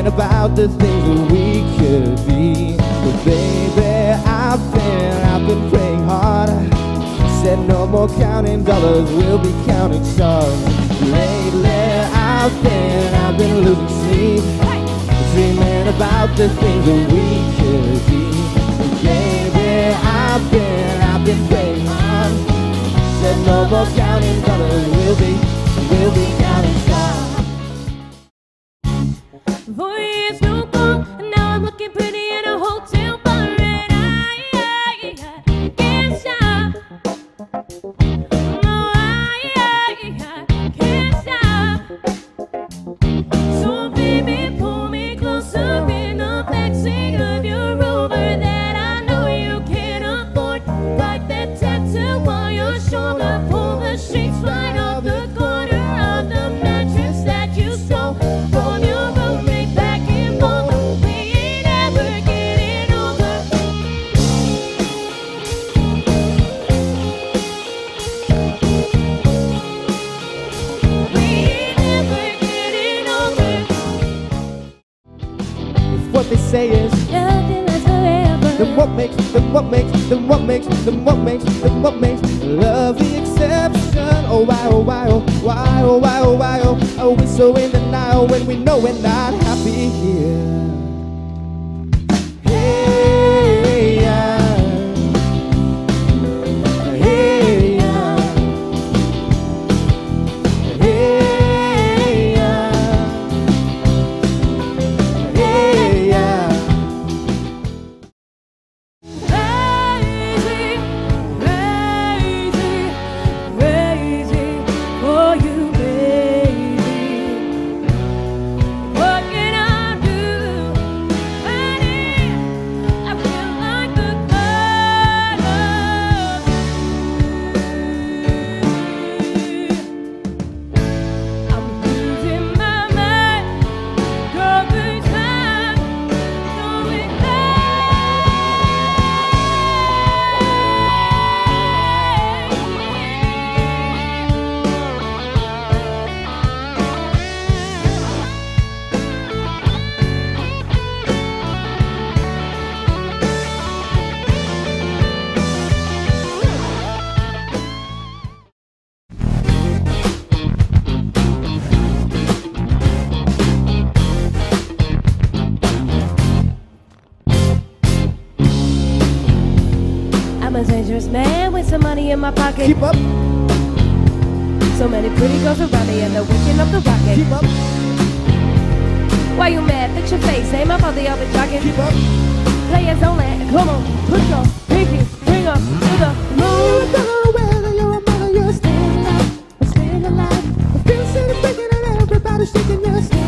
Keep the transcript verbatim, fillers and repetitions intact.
dreaming about the things that we could be. But baby, I've been, I've been praying hard. Said no more counting dollars, we'll be counting stars. Lately, I've been, I've been losing sleep, dreaming about the things that we could be. But baby, I've been, I've been praying hard. Said no more counting dollars, we'll be, we'll be counting stars. Four years no more, and now I'm looking pretty in a hotel bar, and I, I, I can't stop. No, I, I, I can't stop. So baby, pull me closer in the backseat of your Rover that I know you can't afford. Like that tattoo on your shoulder, pull the sheets right off the corner of the mattress that you stole from your roommate back in Boulder. We ain't ever getting over. We ain't ever getting over. If what they say is Nothing lasts forever. then what makes, then what makes, then what makes, then what makes, then what makes love the exception? Oh why, oh why, oh why, oh why, oh why, oh are we so in denial when we know we're not happy here? Hey, yeah. Hey, yeah. Hey, yeah. Hey, yeah. Crazy, crazy, crazy for you, baby. What can I do, honey? I feel like the god of you. I'm losing my mind, every time, going I'm a dangerous man with some money in my pocket. Keep up, So many pretty girls around me and they're waking up the rocket. keep up, Why you mad? Fix your face. Ain't my fault they all been talking. keep up. Players only. Come on, put your pinky ring up to the moon. Whether you're a mother, you're staying alive, or staying alive. I feel so breaking and everybody's shaking your stay.